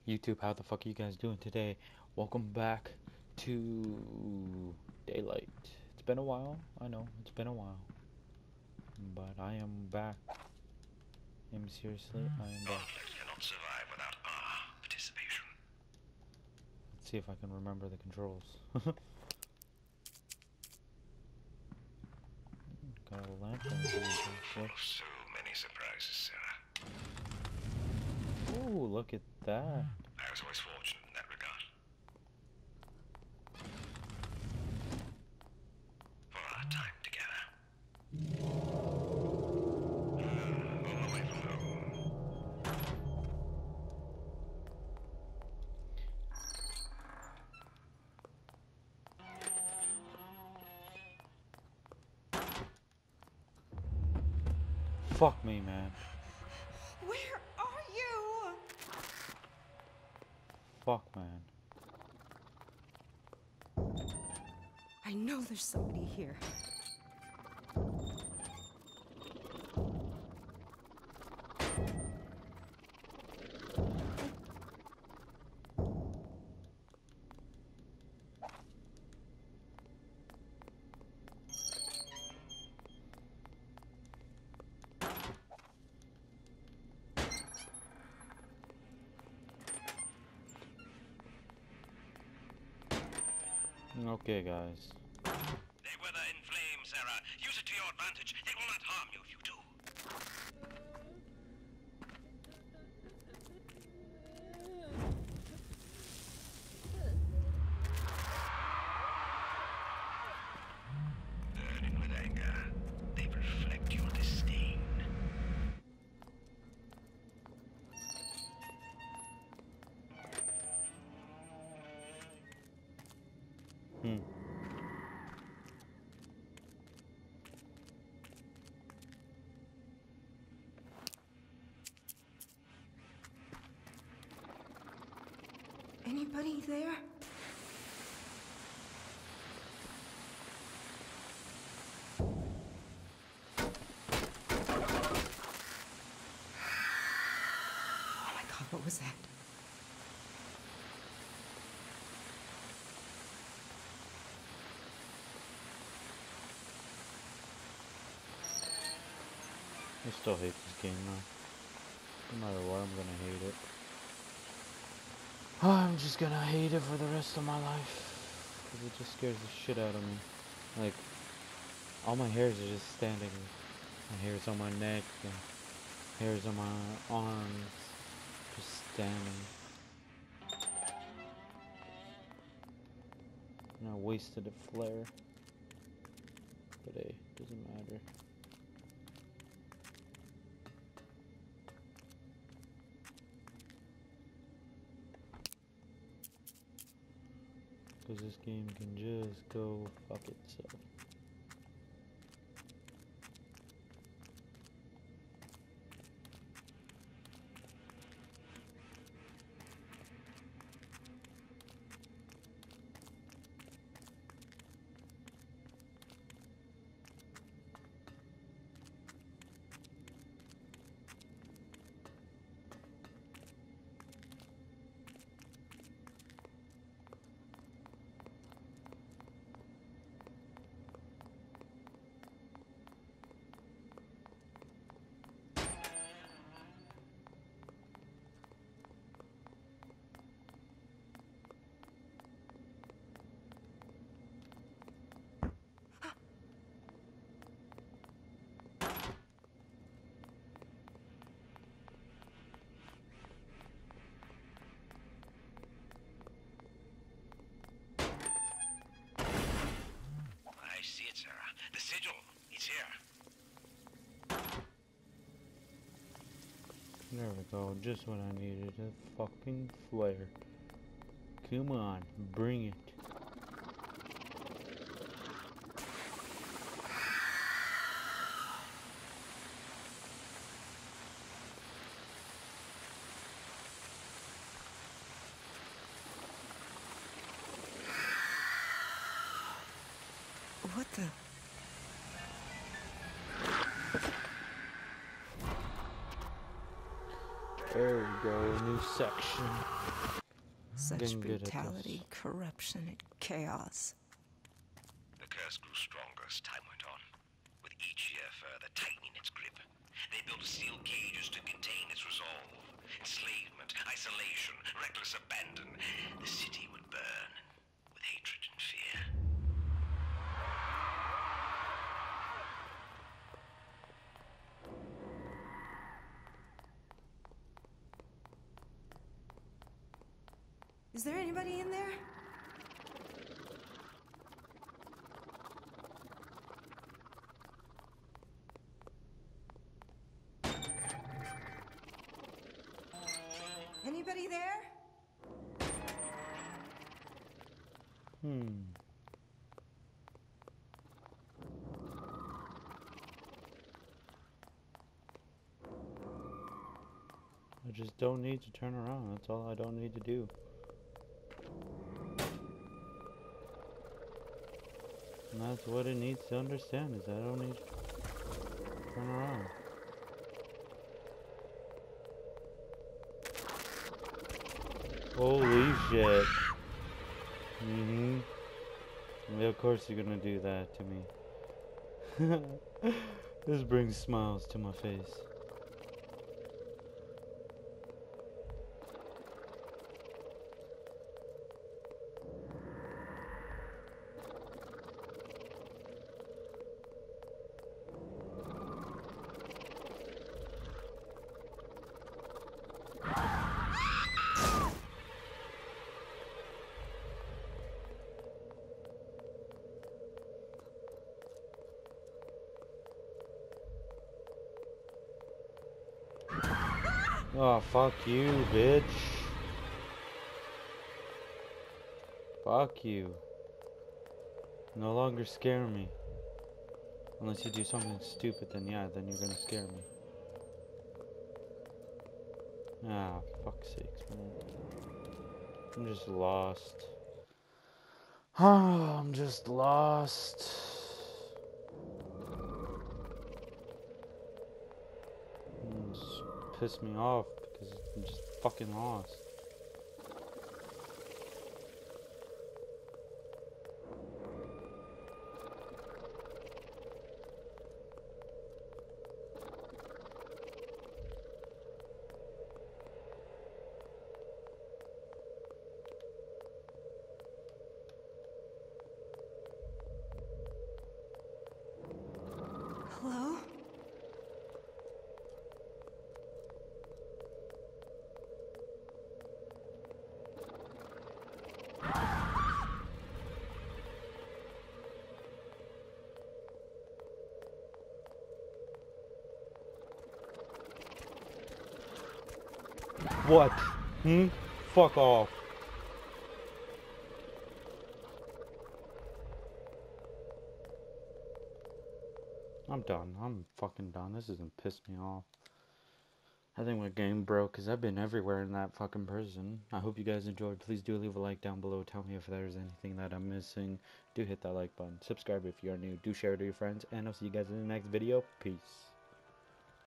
YouTube, how the fuck are you guys doing today? Welcome back to Daylight. It's been a while, I know, it's been a while. But I am back. Seriously, I am back. Conflict cannot survive without our participation. Let's see if I can remember the controls. Got a lantern. Full of so many surprises, Sarah. Ooh, look at that. I was always fortunate in that regard. For our time together. All the way from home. Fuck me, man. Where are you? Fuck, man. I know there's somebody here. Okay, guys. They wither in flame, Sarah. Use it to your advantage. They will not harm you if you do. Burning with anger, they reflect your disdain. Anybody there? Oh my God, what was that? I still hate this game though. No matter what, I'm gonna hate it. I'm just gonna hate it for the rest of my life. Cause it just scares the shit out of me. Like, all my hairs are just standing. My hairs on my neck and hairs on my arms. Just standing. And I wasted a flare. But hey, doesn't matter. Because this game can just go fuck itself. I see it, Sarah. The sigil. It's here. There we go, just what I needed, a fucking flare. Come on, bring it. What the? There we go, a new section. Such Getting good at this. brutality, corruption, and chaos. The curse grew stronger as time went on, with each year further tightening its grip. They built steel cages to contain its resolve. Enslavement, isolation, reckless abandon. The city would burn with hatred and fear. Is there anybody in there? Anybody there? I just don't need to turn around. That's all I don't need to do. And that's what it needs to understand, is I don't need to turn around. Holy shit. Yeah, of course you're gonna do that to me. This brings smiles to my face. Oh, fuck you, bitch. Fuck you. No longer scare me. Unless you do something stupid, then yeah, then you're gonna scare me. Ah, fuck's sakes, man. I'm just lost. I'm just lost. Just piss me off because I'm just fucking lost. Hello? What? Fuck off. I'm done. I'm fucking done. This isn't pissed me off. I think my game broke because I've been everywhere in that fucking prison. I hope you guys enjoyed. Please do leave a like down below. Tell me if there's anything that I'm missing. Do hit that like button. Subscribe if you are new. Do share it to your friends. And I'll see you guys in the next video. Peace.